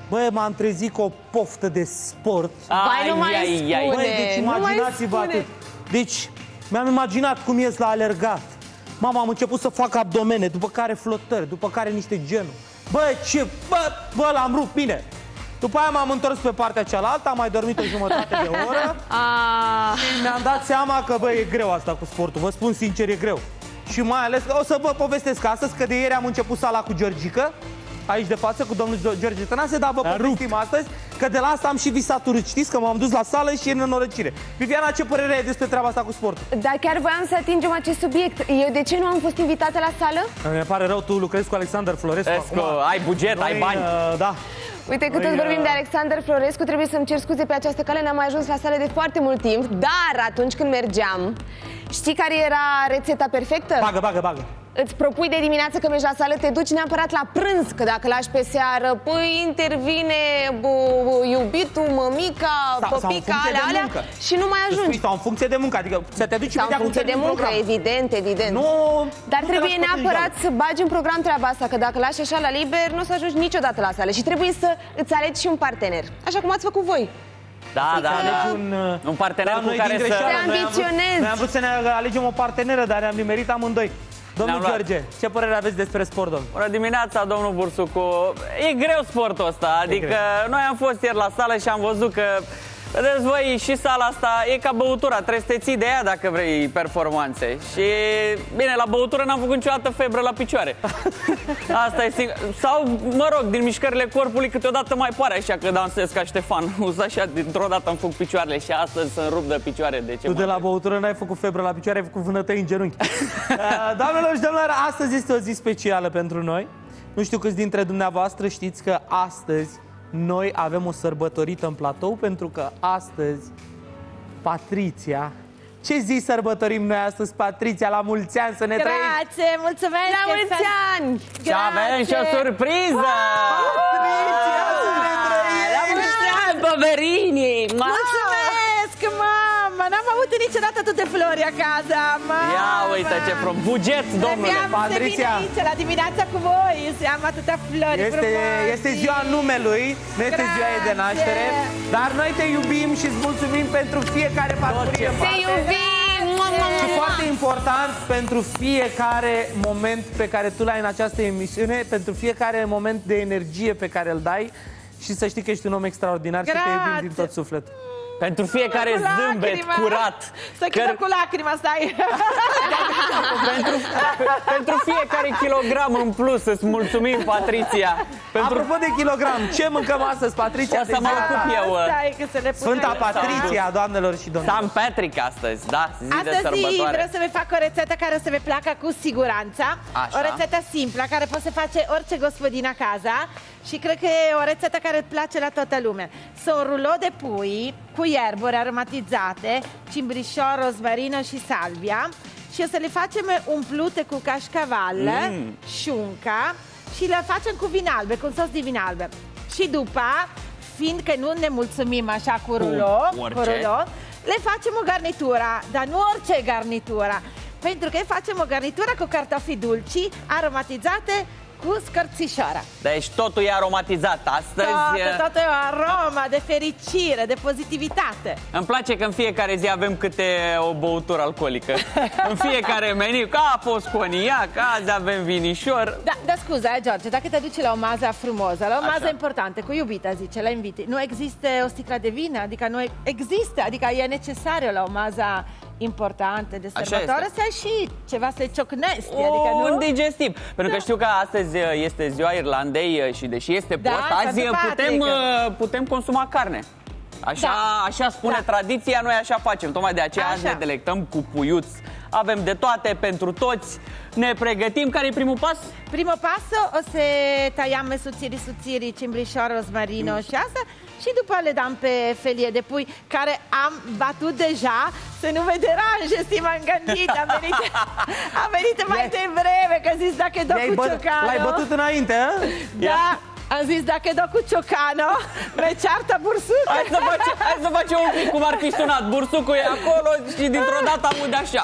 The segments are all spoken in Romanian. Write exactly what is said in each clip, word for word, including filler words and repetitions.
Băi, m-am trezit cu o poftă de sport. Vai, nu mai spune. Băi, deci imaginați-vă atât. Deci, mi-am imaginat cum ies la alergat. Mama, am început să fac abdomene, după care flotări, după care niște genuri. Bă, ce... Bă, bă l-am rupt bine. După aia m-am întors pe partea cealaltă, am mai dormit o jumătate de oră și mi-am dat seama că, bă, e greu asta cu sportul. Vă spun sincer, e greu. Și mai ales că o să vă povestesc astăzi că de ieri am început sala cu Georgica, aici de față, cu domnul George Tănase, dar vă povestim astăzi că de la asta am și visat urât. Știți că m-am dus la sală și e în nenorocire. Viviana, ce părere ai despre treaba asta cu sportul? Dar chiar voiam să atingem acest subiect. Eu de ce nu am fost invitată la sală? Mi pare rău, tu lucrezi cu Alexander Florescu. Escu, ai buget, Noi, ai bani. Uh, da. Uite că tot vorbim de Alexander Florescu, trebuie să-mi cer scuze pe această cale, n-am mai ajuns la sală de foarte mult timp, dar atunci când mergeam, știi care era rețeta perfectă? Bagă, bagă, bagă. Îți propui de dimineață că mergi la sală, te duci neapărat la prânz, că dacă lași pe seară, păi intervine bu, iubitul, mămica, păpica, alea, alea și nu mai ajungi. Sau în funcție de muncă, adică să te duci sau în funcție de muncă, evident, evident. Nu, Dar nu trebuie neapărat să bagi în program treaba asta, că dacă lași așa la liber, nu o să ajungi niciodată la sală și trebuie să îți alegi și un partener, așa cum ați făcut voi. Da, da, da. Un, un partener da, cu care să... Te ambiționezi. Noi am vrut să ne alegem o parteneră, dar am nimerit amândoi. Domnul George, ce părere aveți despre sport, domnul? Bună dimineața, domnul Bursucu. E greu sportul ăsta, adică noi am fost ieri la sală și am văzut că, vedeți voi, și sala asta e ca băutura, trebuie să te ții de ea dacă vrei performanțe. Și, bine, la băutură n-am făcut niciodată febră la picioare. Asta e singur. Sau, mă rog, din mișcările corpului câteodată mai pare așa că dansez ca Ștefan. Așa, dintr-o dată îmi făcut picioarele și astăzi să-mi rup de picioare. De ce tu de la băutură n-ai făcut febră la picioare, ai făcut vânătăi în genunchi. Doamnelor și domnilor, astăzi este o zi specială pentru noi. Nu știu câți dintre dumneavoastră știți că astăzi noi avem o sărbătorită în platou, pentru că astăzi Patricia... Ce zi sărbătorim noi astăzi, Patricia? La mulți ani, să ne trăim! Grație, mulțumesc! La mulți ani! Și avem și o surpriză! Patricia, să ne trăim! La mulți ani, Băverini! Mulțumesc, mama! N-am avut niciodată atât de flori acasă, mama! Ia uite ce frumos! Buget, domnule! Patricia! Să vin aici la dimineața cu voi, să am atâtea flori este, frumoase. este ziua numelui, nu este ziua ei de naștere, dar noi te iubim și îți mulțumim pentru fiecare parcurs în Te iubim! Și foarte important, pentru fiecare moment pe care tu l-ai în această emisiune, pentru fiecare moment de energie pe care îl dai, și să știi că ești un om extraordinar. Grazie. Și te iubim din tot sufletul. Pentru fiecare zâmbet curat. Să căr... cu lacrima, stai. pentru, pentru fiecare kilogram în plus îți mulțumim, Patricia. Pentru... Apropo de kilogram, ce mâncăm astăzi, Patricia? O să mă ocup eu. Sfânta Patricia, doamnelor și domnilor. San Patrick astăzi, da, zi astăzi de sărbătoare. vreau să vă fac o rețetă care o să vă placă cu siguranță. Așa. O rețetă simplă care poate să face orice gospodin acasă. Și cred că e o rețetă care îți place la toată lumea. Sunt un rulou de pui cu ierburi aromatizate, cimbrișor, rozmarină și salvia. Și o să le facem umplute cu cașcaval, mm. șunca și le facem cu vin albe, cu un sos de vin albe. Și după, fiindcă nu ne mulțumim așa cu rulou, cu rulou, le facem o garnitură, dar nu orice garnitură, pentru că facem o garnitură cu cartofi dulci aromatizate cu scărțișoara. Deci totul e aromatizat astăzi. Totul, totul e o aromă de fericire, de pozitivitate. Îmi place că în fiecare zi avem câte o băutură alcoolică. În fiecare meniu, că a fost coniac, azi avem vinișor. Da, dar scuza, George, dacă te duci la o mază frumosă, la o mază Așa. importantă, cu iubita, zice, la inviti, nu există o sticlă de vin? Adică nu există, adică e necesară la o mază importante de sărbătoare să ai și ceva să-i ciocnesti, adică nu? Un digestiv. Pentru că știu că astăzi este ziua Irlandei și deși este Da, post, azi Sfântul putem, Patrick. putem consuma carne. Așa, Da. așa spune Da. tradiția, noi așa facem. Tocmai de aceea azi Așa. ne delectăm cu puiuț. Avem de toate pentru toți. Ne pregătim. Care e primul pas? Primul passo, o să taiam suțiri, suțiri, cimbrișor, rozmarino și asta și după le dăm pe felie de pui care am batut deja, să nu vă deranje, stima îngănit, am venit, am venit mai devreme, că zis dacă dau cu ciocano. L-ai bătut înainte, a? Da, am zis dacă dau cu ciocano, me ceartă bursuc. Hai să, face, hai să facem un pic cum ar fi sunat. Bursucul e acolo și dintr-o dată aude așa.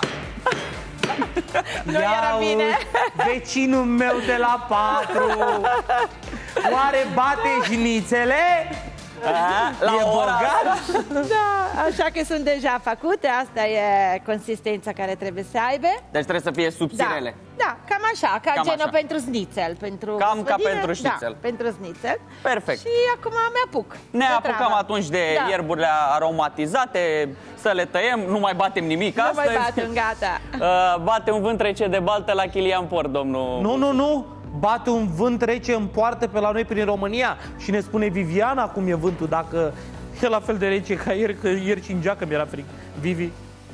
Nu era bine. Vecinul meu de la patru. Oare bate șnițele? A, la E ora bogat? Da, așa că sunt deja făcute. Asta e consistența care trebuie să aibă. Deci trebuie să fie subțirele. Da, da, cam așa, ca Cam genul așa. pentru șnițel, pentru Cam ca gospodină. pentru șnițel. Da, pentru șnițel. Perfect. Și acum mi-apuc. Ne de apucăm treabă. atunci de Da. ierburile aromatizate, să le tăiem, nu mai batem nimic Nu astăzi. mai batem, gata. Uh, bate un vânt rece de baltă la Chilian Port, domnul. Nu, nu, nu. Bate un vânt rece în poartă pe la noi prin România și ne spune Viviana cum e vântul, dacă e la fel de rece ca ieri, că ieri și în geacă mi-era fric. Vivi.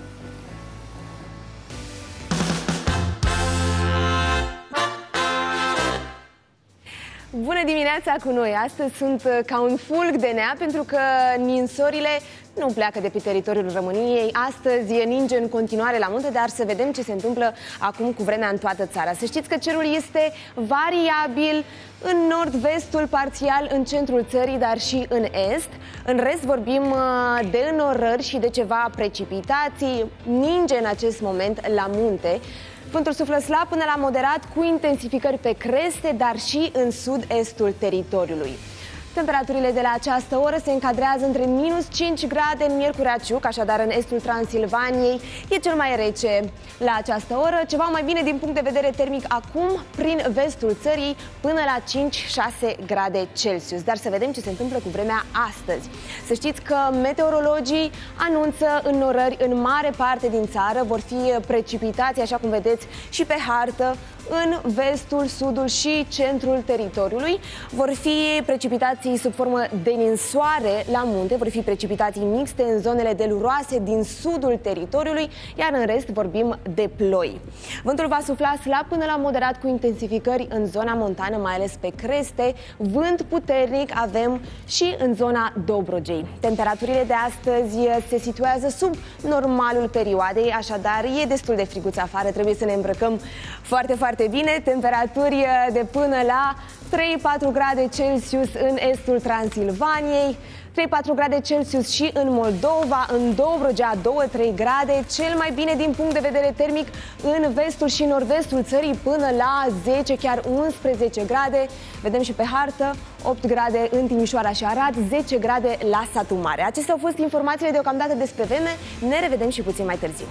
Bună dimineața cu noi! Astăzi sunt uh, ca un fulg de nea pentru că ninsorile nu pleacă de pe teritoriul României. Astăzi ninge în continuare la munte, dar să vedem ce se întâmplă acum cu vremea în toată țara. Să știți că cerul este variabil în nord-vestul, parțial în centrul țării, dar și în est. În rest vorbim uh, de înorări și de ceva precipitații. Ninge în acest moment la munte. Vântul suflă slab până la moderat, cu intensificări pe creste, dar și în sud-estul teritoriului. Temperaturile de la această oră se încadrează între minus cinci grade în Miercurea Ciuc, așadar în estul Transilvaniei e cel mai rece la această oră, ceva mai bine din punct de vedere termic acum, prin vestul țării, până la cinci șase grade Celsius. Dar să vedem ce se întâmplă cu vremea astăzi. Să știți că meteorologii anunță înnorări în mare parte din țară, vor fi precipitații, așa cum vedeți și pe hartă, în vestul, sudul și centrul teritoriului. Vor fi precipitații sub formă de ninsoare la munte, vor fi precipitații mixte în zonele deluroase din sudul teritoriului, iar în rest vorbim de ploi. Vântul va sufla slab până la moderat, cu intensificări în zona montană, mai ales pe creste. Vânt puternic avem și în zona Dobrogei. Temperaturile de astăzi se situează sub normalul perioadei, așadar e destul de friguț afară, trebuie să ne îmbrăcăm foarte, foarte bine. Temperaturi de până la trei patru grade Celsius în estul Transilvaniei, trei patru grade Celsius și în Moldova, în Dobrogea doi trei grade, cel mai bine din punct de vedere termic în vestul și nord-vestul țării, până la zece, chiar unsprezece grade. Vedem și pe hartă, opt grade în Timișoara și Arad, zece grade la Satu Mare. Acestea au fost informațiile deocamdată despre vreme, ne revedem și puțin mai târziu.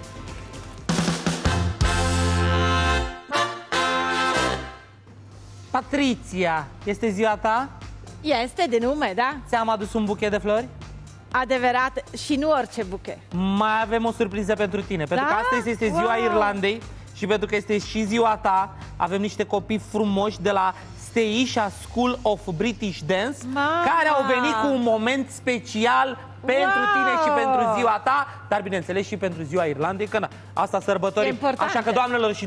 Patricia, este ziua ta? Este de nume, da? Ți-am adus un buchet de flori? Adevărat, și nu orice buchet. Mai avem o surpriză pentru tine, pentru Da? că astăzi este ziua Wow! Irlandei și pentru că este și ziua ta, avem niște copii frumoși de la Steisha School of British Dance, Mama! care au venit cu un moment special pentru Wow! tine și pentru ziua ta, dar bineînțeles și pentru ziua Irlandei, că na, asta sărbătorim. E important. Așa că, doamnelor și